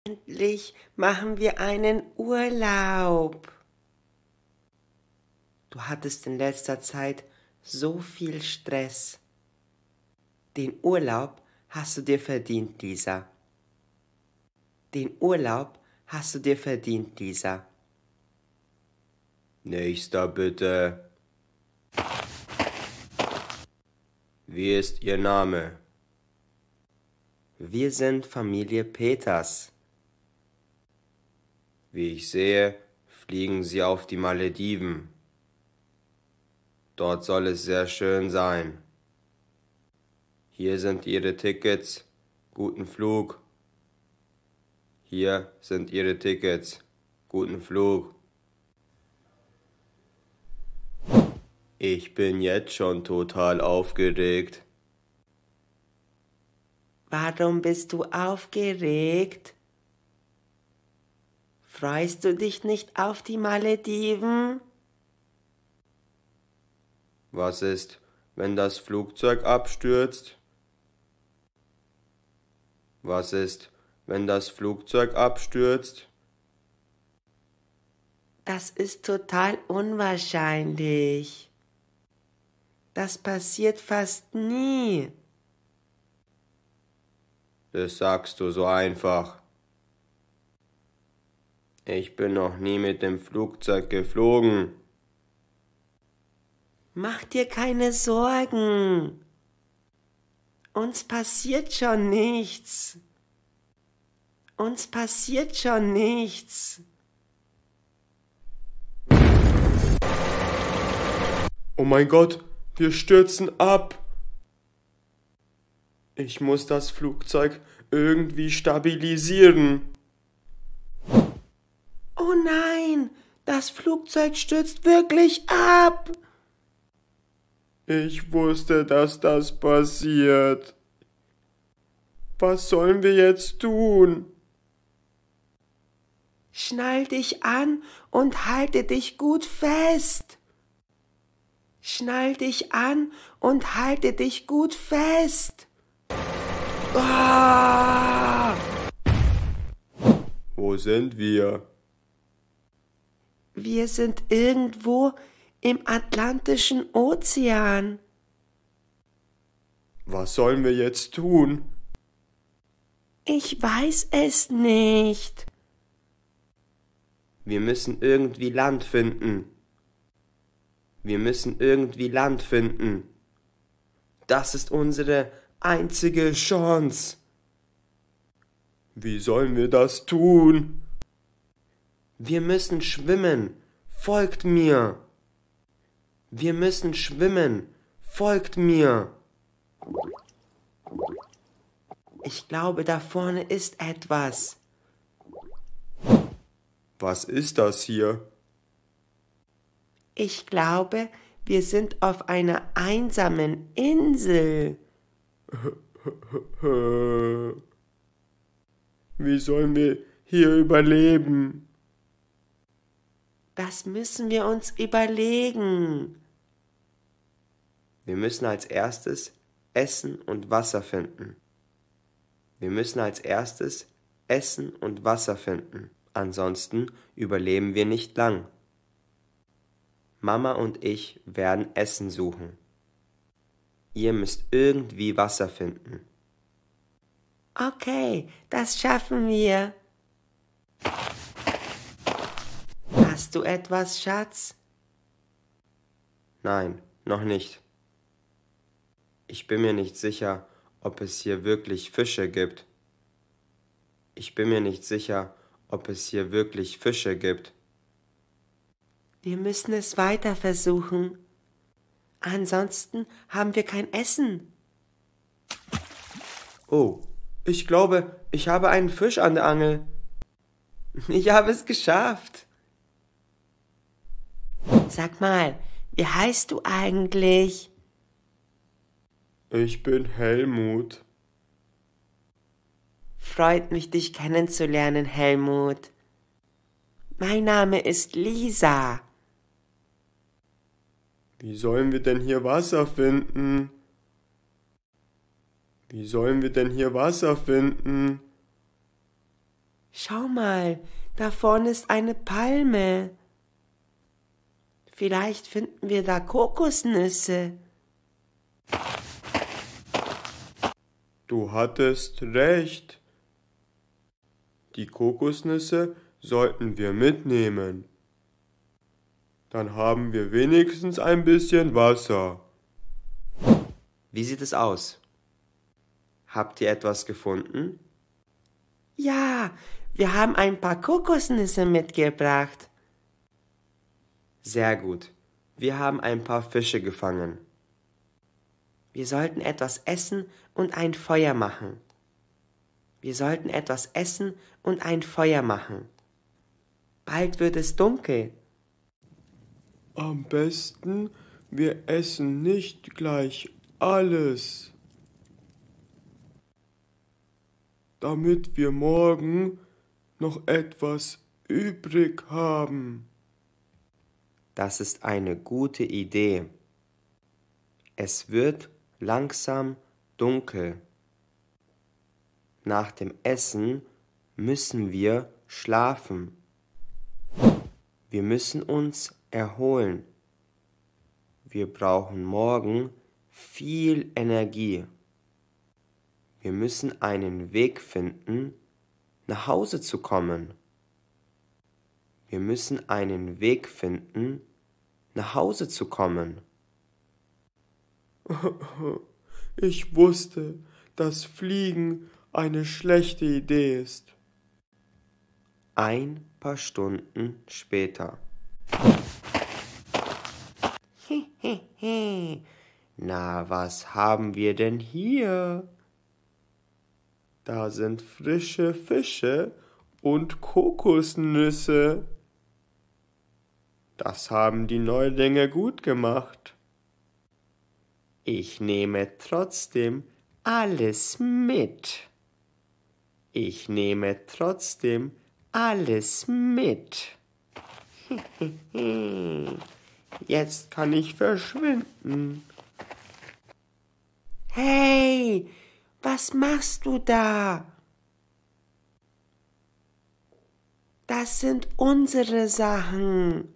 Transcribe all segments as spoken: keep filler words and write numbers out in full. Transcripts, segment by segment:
Endlich machen wir einen Urlaub. Du hattest in letzter Zeit so viel Stress. Den Urlaub hast du dir verdient, Lisa. Den Urlaub hast du dir verdient, Lisa. Nächster bitte. Wie ist Ihr Name? Wir sind Familie Peters. Wie ich sehe, fliegen Sie auf die Malediven. Dort soll es sehr schön sein. Hier sind Ihre Tickets. Guten Flug. Hier sind Ihre Tickets. Guten Flug. Ich bin jetzt schon total aufgeregt. Warum bist du aufgeregt? Freust du dich nicht auf die Malediven? Was ist, wenn das Flugzeug abstürzt? Was ist, wenn das Flugzeug abstürzt? Das ist total unwahrscheinlich. Das passiert fast nie. Das sagst du so einfach. Ich bin noch nie mit dem Flugzeug geflogen. Mach dir keine Sorgen. Uns passiert schon nichts. Uns passiert schon nichts. Oh mein Gott, wir stürzen ab. Ich muss das Flugzeug irgendwie stabilisieren. Oh nein, das Flugzeug stürzt wirklich ab. Ich wusste, dass das passiert. Was sollen wir jetzt tun? Schnall dich an und halte dich gut fest. Schnall dich an und halte dich gut fest. Ah! Wo sind wir? Wir sind irgendwo im Atlantischen Ozean. Was sollen wir jetzt tun? Ich weiß es nicht. Wir müssen irgendwie Land finden. Wir müssen irgendwie Land finden. Das ist unsere einzige Chance. Wie sollen wir das tun? Wir müssen schwimmen. Folgt mir. Wir müssen schwimmen. Folgt mir. Ich glaube, da vorne ist etwas. Was ist das hier? Ich glaube, wir sind auf einer einsamen Insel. Wie sollen wir hier überleben? Das müssen wir uns überlegen. Wir müssen als erstes Essen und Wasser finden. Wir müssen als erstes Essen und Wasser finden. Ansonsten überleben wir nicht lang. Mama und ich werden Essen suchen. Ihr müsst irgendwie Wasser finden. Okay, das schaffen wir. Hast du etwas, Schatz? Nein, noch nicht. Ich bin mir nicht sicher, ob es hier wirklich Fische gibt. Ich bin mir nicht sicher, ob es hier wirklich Fische gibt. Wir müssen es weiter versuchen. Ansonsten haben wir kein Essen. Oh, ich glaube, ich habe einen Fisch an der Angel. Ich habe es geschafft. Sag mal, wie heißt du eigentlich? Ich bin Helmut. Freut mich, dich kennenzulernen, Helmut. Mein Name ist Lisa. Wie sollen wir denn hier Wasser finden? Wie sollen wir denn hier Wasser finden? Schau mal, da vorne ist eine Palme. Vielleicht finden wir da Kokosnüsse. Du hattest recht. Die Kokosnüsse sollten wir mitnehmen. Dann haben wir wenigstens ein bisschen Wasser. Wie sieht es aus? Habt ihr etwas gefunden? Ja, wir haben ein paar Kokosnüsse mitgebracht. Sehr gut. Wir haben ein paar Fische gefangen. Wir sollten etwas essen und ein Feuer machen. Wir sollten etwas essen und ein Feuer machen. Bald wird es dunkel. Am besten, wir essen nicht gleich alles, damit wir morgen noch etwas übrig haben. Das ist eine gute Idee. Es wird langsam dunkel. Nach dem Essen müssen wir schlafen. Wir müssen uns erholen. Wir brauchen morgen viel Energie. Wir müssen einen Weg finden, nach Hause zu kommen. Wir müssen einen Weg finden, nach Hause zu kommen. Ich wusste, dass Fliegen eine schlechte Idee ist. Ein paar Stunden später. Na, was haben wir denn hier? Da sind frische Fische und Kokosnüsse. Das haben die Neulinge gut gemacht. Ich nehme trotzdem alles mit. Ich nehme trotzdem alles mit. Jetzt kann ich verschwinden. Hey, was machst du da? Das sind unsere Sachen.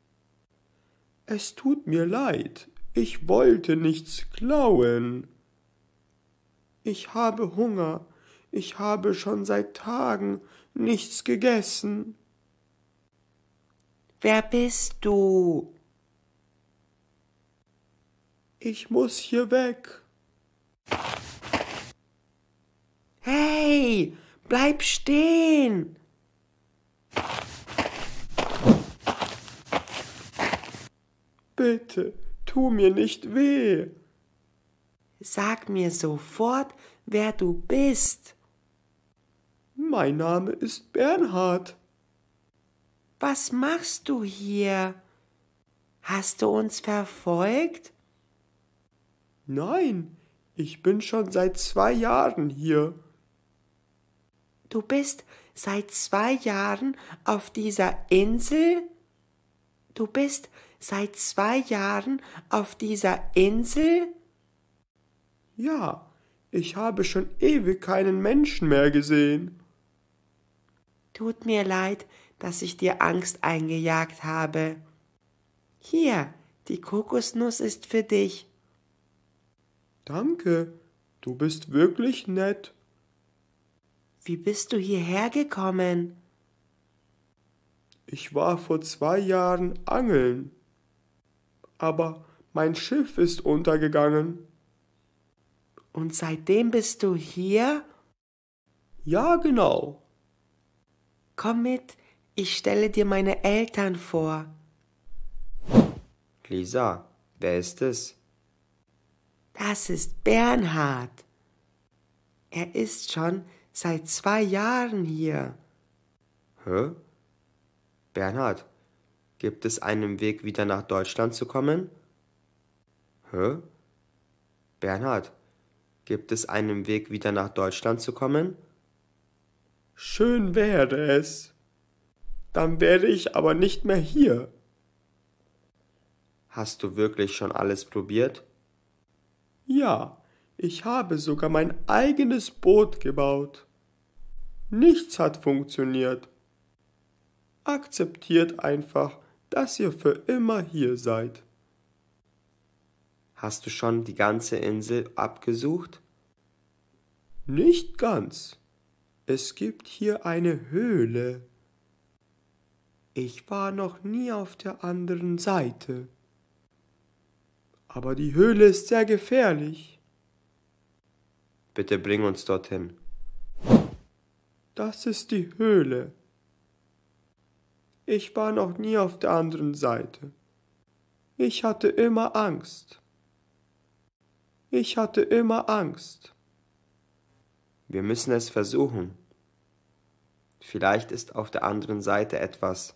Es tut mir leid, ich wollte nichts klauen. Ich habe Hunger, ich habe schon seit Tagen nichts gegessen. Wer bist du? Ich muss hier weg. Hey, bleib stehen! Bitte, tu mir nicht weh. Sag mir sofort, wer du bist. Mein Name ist Bernhard. Was machst du hier? Hast du uns verfolgt? Nein, ich bin schon seit zwei Jahren hier. Du bist seit zwei Jahren auf dieser Insel? Du bist seit zwei Jahren auf dieser Insel? Ja, ich habe schon ewig keinen Menschen mehr gesehen. Tut mir leid, dass ich dir Angst eingejagt habe. Hier, die Kokosnuss ist für dich. Danke, du bist wirklich nett. Wie bist du hierher gekommen? Ich war vor zwei Jahren angeln, aber mein Schiff ist untergegangen. Und seitdem bist du hier? Ja, genau. Komm mit, ich stelle dir meine Eltern vor. Lisa, wer ist es? Das ist Bernhard. Er ist schon seit zwei Jahren hier. Hä? Bernhard, gibt es einen Weg, wieder nach Deutschland zu kommen? Hä? Bernhard, gibt es einen Weg, wieder nach Deutschland zu kommen? Schön wäre es. Dann wäre ich aber nicht mehr hier. Hast du wirklich schon alles probiert? Ja, ich habe sogar mein eigenes Boot gebaut. Nichts hat funktioniert. Akzeptiert einfach, dass ihr für immer hier seid. Hast du schon die ganze Insel abgesucht? Nicht ganz. Es gibt hier eine Höhle. Ich war noch nie auf der anderen Seite. Aber die Höhle ist sehr gefährlich. Bitte bring uns dorthin. Das ist die Höhle. Ich war noch nie auf der anderen Seite. Ich hatte immer Angst. Ich hatte immer Angst. Wir müssen es versuchen. Vielleicht ist auf der anderen Seite etwas.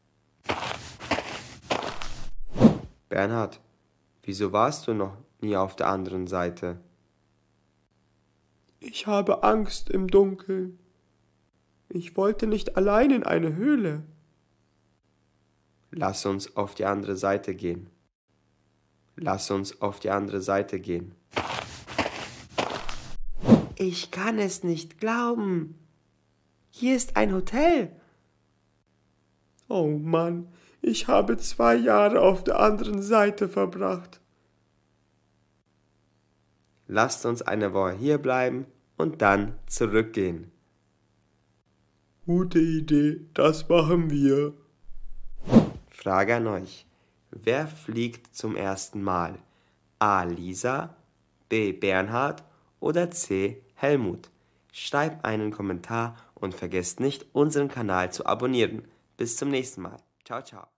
Bernhard, wieso warst du noch nie auf der anderen Seite? Ich habe Angst im Dunkeln. Ich wollte nicht allein in eine Höhle. Lass uns auf die andere Seite gehen. Lass uns auf die andere Seite gehen. Ich kann es nicht glauben. Hier ist ein Hotel. Oh Mann, ich habe zwei Jahre auf der anderen Seite verbracht. Lasst uns eine Woche hier bleiben und dann zurückgehen. Gute Idee, das machen wir. Frage an euch. Wer fliegt zum ersten Mal? A. Lisa, B. Bernhard oder C. Helmut? Schreibt einen Kommentar und vergesst nicht, unseren Kanal zu abonnieren. Bis zum nächsten Mal. Ciao, ciao.